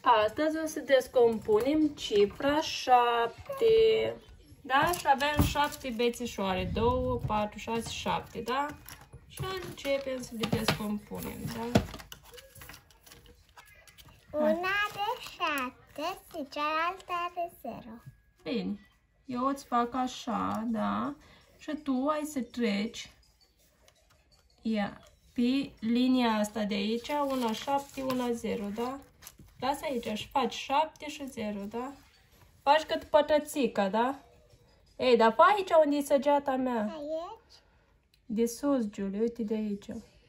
Astăzi o să descompunem cifra 7. Da? Și avem 7 bețișoare. 2, 4, 6, 7. Da? Și începem să le descompunem. Da? Una are 7 și cealaltă are 0. Bine. Eu îți fac așa, da? Și tu ai să treci pe linia asta de aici, una 7, una 0, da? Lasă aici și faci 7 și 0, da? Faci cât pătrățica, da? Ei, dar fă aici unde e săgeata mea. Aici? De sus, Giulia, uite de aici.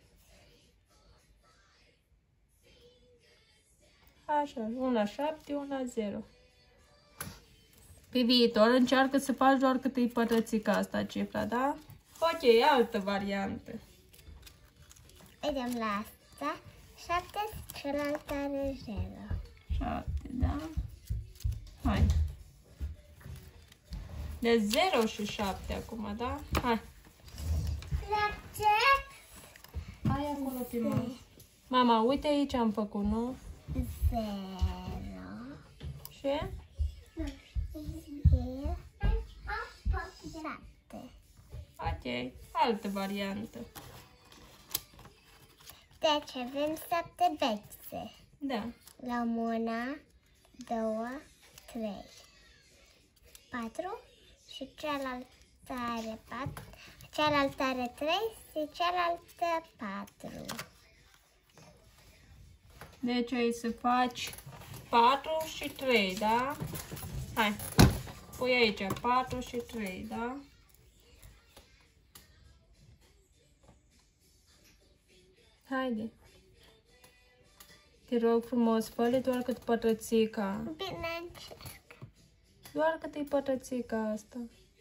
Așa, una 7, una 0. Pe viitor încearcă să faci doar cât e pătrățica asta, cifra, da? Ok, altă variantă. Vedem la asta. 7 și cealaltă are 0. 7, da? Hai. De 0 și 7 acum, da? Hai. Hai acolo pe mama. Mama, uite aici am făcut, nu? 0. Și? 7. Ok, altă variantă. Deci avem 7 bețe. Da. Luăm 1, 2, 3, 4 și cealaltă are 4. Cealaltă are 3 și cealaltă 4. Deci ai să faci 4 și 3, da? Hai. Pui aici 4 și 3, da? Haide. Te rog frumos, fă-le doar cât pătrățica. Bine, încerc. Doar cât e pătrățica asta.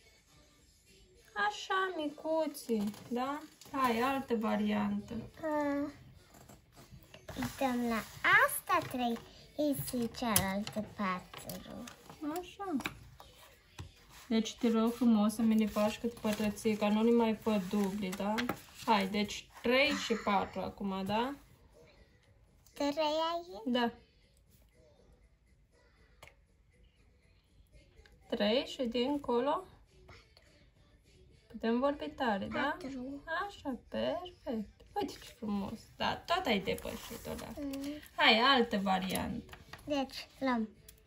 Așa, micuții, da? Hai, altă variantă. Dăm la asta 3 și cealaltă 4. Așa. Deci te rog frumos să mi le faci cât pătrățica, nu le mai fă dubli, da? Hai, deci 3 și 4 acum, da? 3 aici? Da. 3 și dincolo? Putem vorbi tare, da? 4. Așa, perfect. Uite ce frumos. Da, tot ai depășit-o, da. Hai, altă variantă. Deci, luăm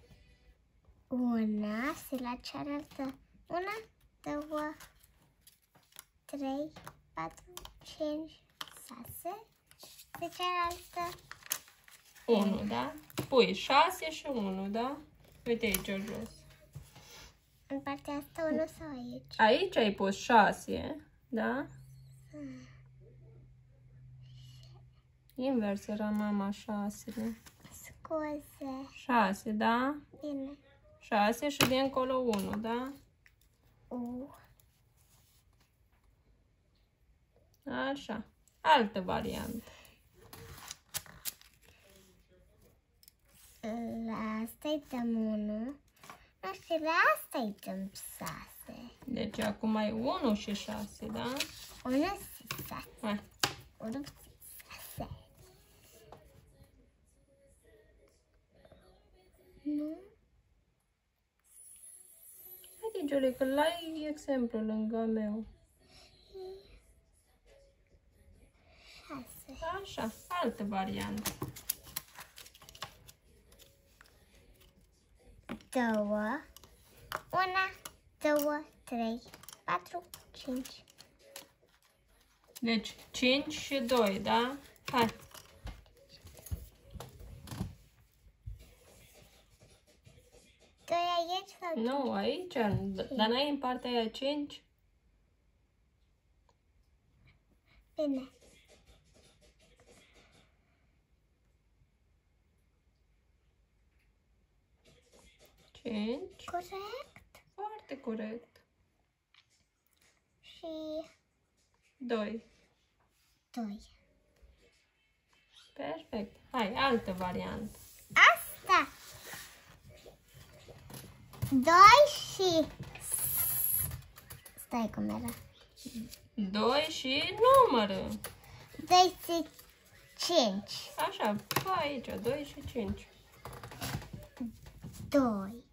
una și la cealaltă 1, 2, 3, 4, 5, 6 și cealaltă 1, da? Pui 6 și 1, da? Uite aici jos. în partea asta 1 sau aici? Aici ai pus 6, da? Invers era mama 6. Scuze. 6, da? Bine. 6 și dincolo 1, da? Așa. Altă variantă. La asta îi dăm 1. Și la asta îi dăm 6. Deci acum ai 1 și 6, da? 1 și 6. Hai. 1 și 6. Nu? Haide, Giulie, că l-ai exemplu lângă meu. 6. Așa, altă variantă. 2, 1, 2, 3, 4, 5. Deci 5 și 2, da? Hai. Doi aici sau? Nu, aici, dar n-ai în partea aia 5? Bine. Cinci. Corect. Foarte corect. Și 2. 2. Perfect. Hai, altă variantă. Asta. 2 și... Stai cum era. 2 și numără. 2 și 5. Așa, fă aici, 2 și 5. 2.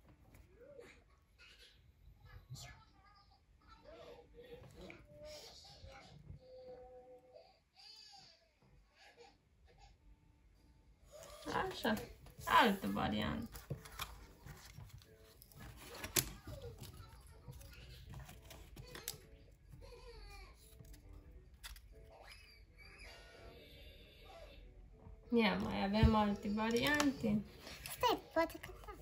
Așa, altă variantă. Ia, mai avem alte variante. Stai, poate că da.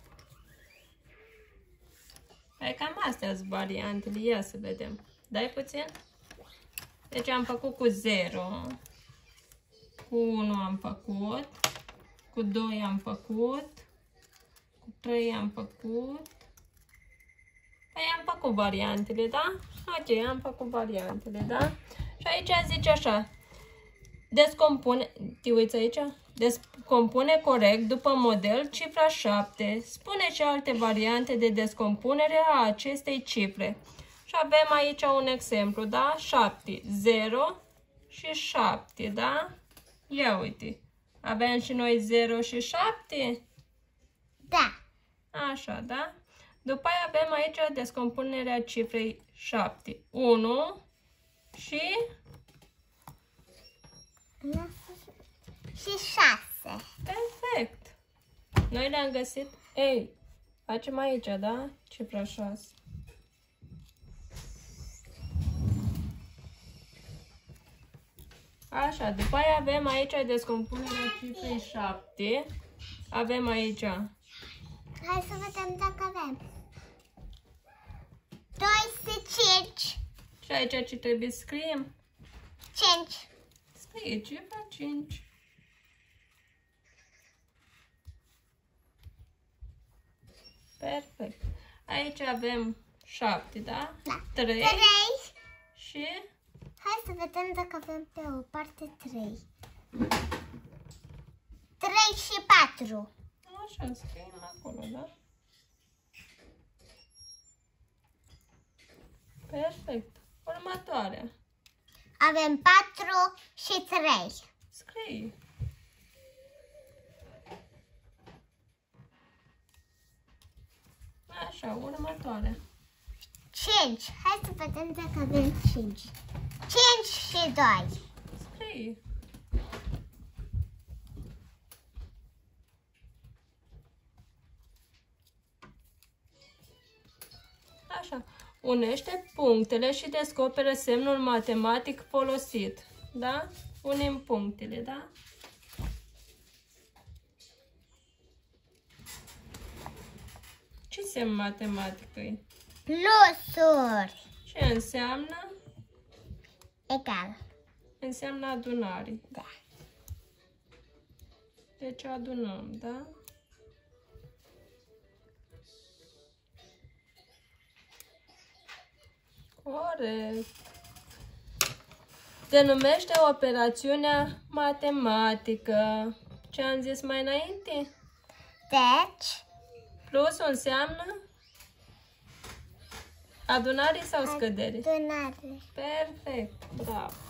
Hai, cam astea sunt variantele. Ia să vedem. Dai puțin? Deci am făcut cu 0. Cu 1 am făcut. Cu 2 am făcut. Cu 3 am făcut. Păi am făcut variantele, da? Ok, am făcut variantele, da? Și aici zice așa. Descompune, te uiți aici? Descompune corect după model cifra 7. Spune și alte variante de descompunere a acestei cifre. Și avem aici un exemplu, da? 7, 0 și 7, da? Ia uite. Avem și noi 0 și 7? Da. Așa, da? După aia avem aici descompunerea cifrei 7. 1 și... Și 6. Perfect! Noi le-am găsit. Ei, facem aici, da? Cifra 6. Așa, după aia avem aici descompunerea cifrei 7. Avem aici. Hai să vedem dacă avem. 2 și 5. Și aici ce trebuie să scriem? 5. Scrie cifra 5. Perfect. Aici avem 7, da? Da. 3. 3. Și... Hai să vedem dacă avem pe o parte 3. 3 și 4. Așa, scriem acolo, da? Perfect. Următoarea. Avem 4 și 3. Scrie. Așa, următoarea. 5. Hai să vedem dacă avem 5. 5 și 2. Scrie. Așa. Unește punctele și descoperă semnul matematic folosit. Da? Unim punctele, da? Ce semn matematic e? Plusuri. Ce înseamnă? Egal. Înseamnă adunare. Da. Deci adunăm, da? Corect. Se numește operațiunea matematică. Ce am zis mai înainte? Deci, Plusul înseamnă adunare sau scădere? adunare. Perfect. Bravo.